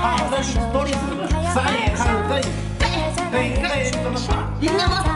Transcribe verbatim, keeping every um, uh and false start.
啊，那是多的是，啥也看这，对，这怎么打？ 应该吗？